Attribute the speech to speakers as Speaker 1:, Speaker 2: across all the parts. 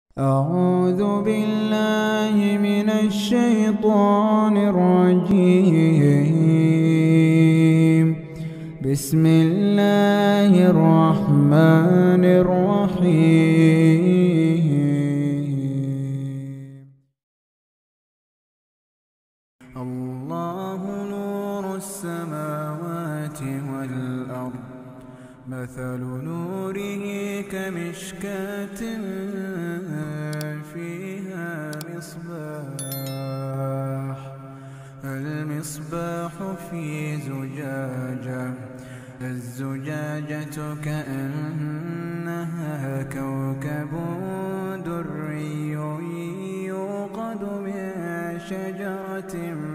Speaker 1: أعوذ بالله من الشيطان الرجيم. بسم الله الرحمن الرحيم. الله نور السماوات والأرض، مثل نوره كمشكاة فيها مصباح، المصباح في زجاجة، الزجاجة كأنها كوكب دري يوقد من شجرة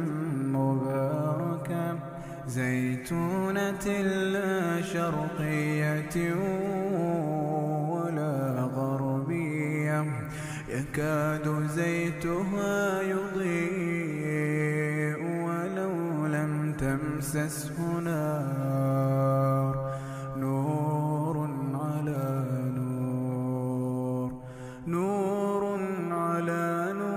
Speaker 1: مباركة زيتونة لا شرقية ولا غربية، يكاد زيتها يضيء ولو لم تمسسه نار، نور على نور، نور على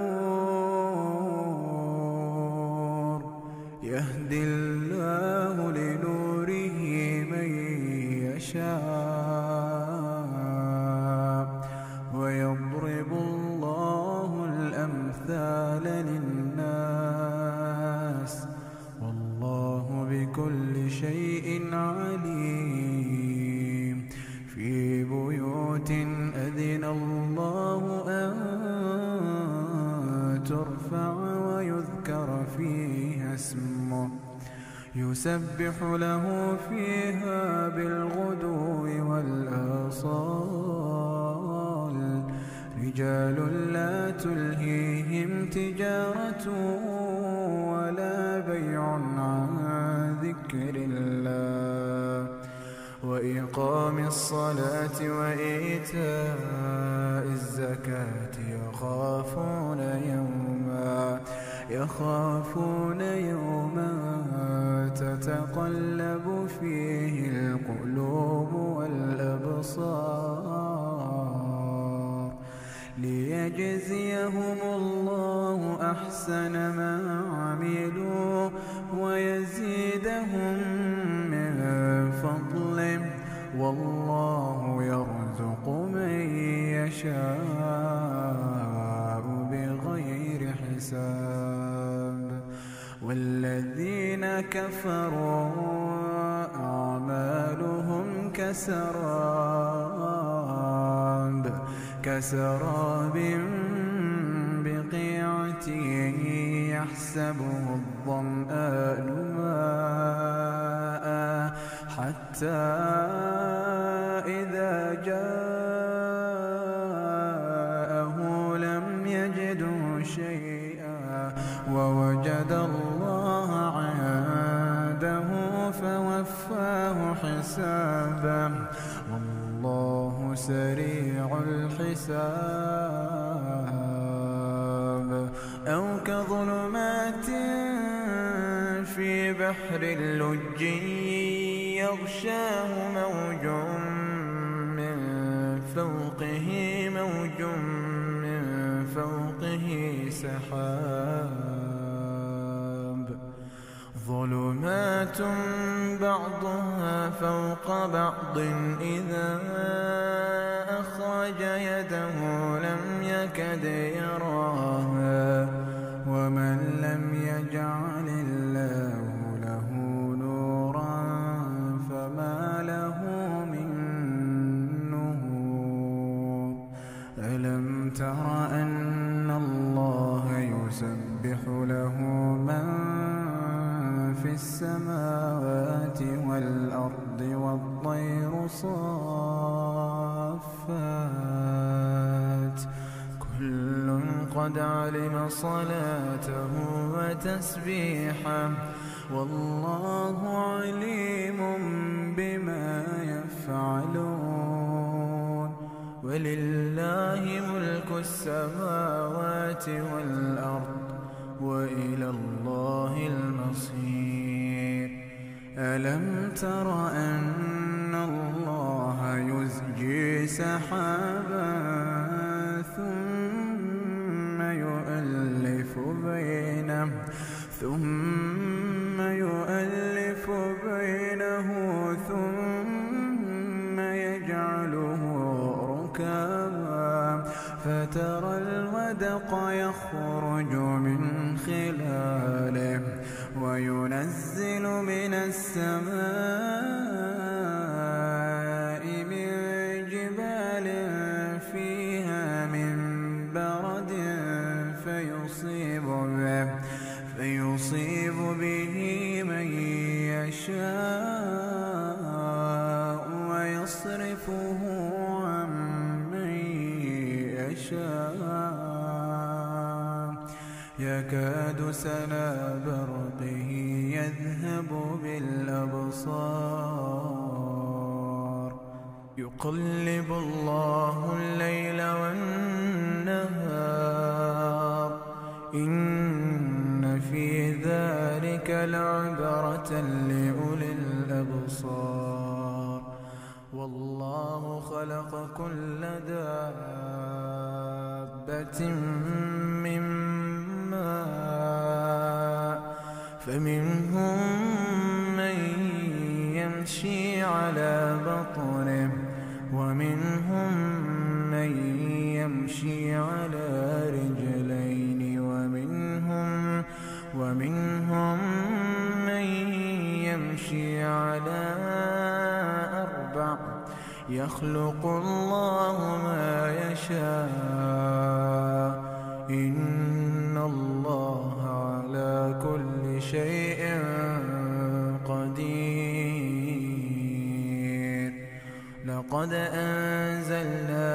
Speaker 1: نور، يهدي الله لنوره من يشاء، ويضرب الله الأمثال للناس، والله بكل شيء عليم. في بيوت أذن الله أن ترفع ويذكر فيها اسمه، يسبح له فيها بالغدو والآصال، رجال لا تلهيهم تجارة ولا بيع عن ذكر الله وإقام الصلاة وإيتاء الزكاة، يخافون يوما تتقلب فيه القلوب والأبصار، ليجزيهم الله أحسن ما عملوا ويزيدهم من فضله، والله يرزق من يشاء بغير حساب. والذين كفروا أعمالهم كسراب بقيعة يحسبه الظمآن ماء حتى إذا جاءه لم يجده شيئا ووجد الله عنده فوفاه حسابه، والله سريع الحساب. أو كظلمات في بحر اللج يغشاه موج من فوقه سحاب، ظلمات بعضها فوق بعض إذا أخرج يده لم يكد يراها، ومن لم يجعل الله له نورا فما له من نور. ألم تر أن الله يسبح له من في السماوات والأرض والطير صافات، كل قد علم صلاته وتسبيحه، والله عليم بما يفعلون. ولله ملك السماوات والأرض وإلى الله المصير. ألم تر أن الله يزجي سحابا ثم فترى الودق يخرج من خلاله وينزل من السماء من جبال فيها من برد فيصيب به من يشاء ويصرفه عن من يشاء يكاد سنا برقه يذهب بالأبصار يقلب الله الليل والنهار إن في ذلك لعبرة لأولي الأبصار والله خلق كل دابة من ماء فمنهم من يمشي على بطنه ومنهم من يمشي على رجلين ومنهم من يمشي على أربع يخلق الله ما يشاء إن الله على كل شيء قدير لقد أنزلنا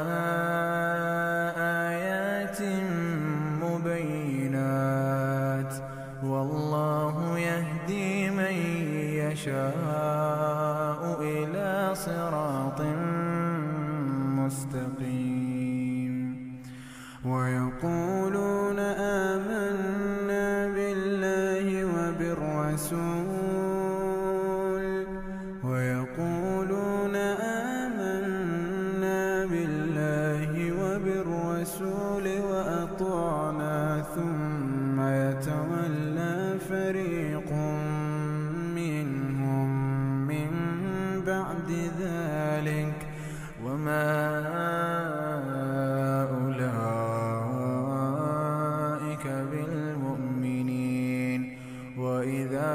Speaker 1: آيات مبينات والله يهدي من يشاء إلى صراط مستقيم ويقولون آمنا بالله وبالرسول وأطعنا ثم يتولى فريق منهم من بعد ذلك وما أولئك بالمؤمنين وإذا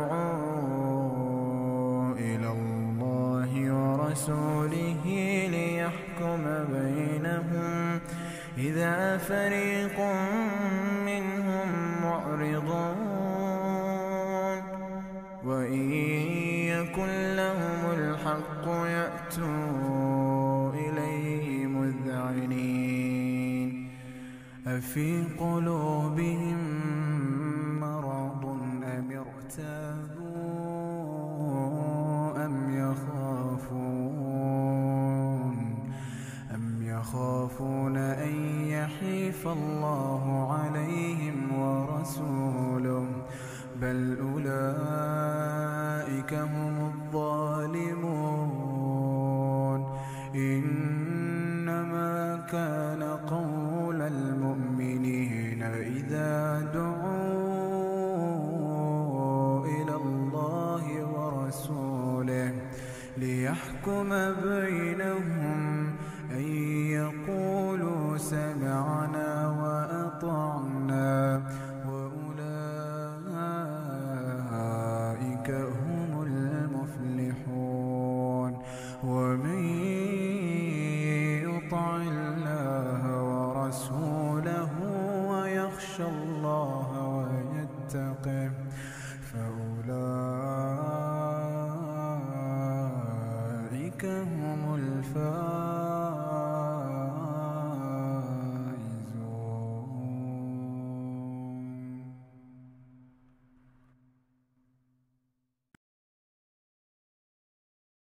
Speaker 1: دعوا إلى الله ورسوله ليحكم بينهم إذا فريق منهم معرضون وإن يكن لهم الحق يأتوا إليه مذعنين أفي قلوبهم مرض أم ارتابوا أم يخافون أن يحيف الله عليهم ورسوله بل أولئك هم الظالمون إنما كان قول المؤمنين إذا دعوا إلى الله ورسوله ليحكم بينهم أن يقولوا سمعنا وأطعنا وأولئك هم المفلحون ومن يطع الله ورسوله ويخشى الله ويتقه فأولئك هم الفائزون